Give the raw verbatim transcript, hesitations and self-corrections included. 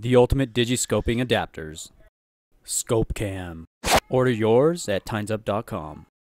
The ultimate Digiscoping adapters. ScopeCam. Order yours at timesup dot com.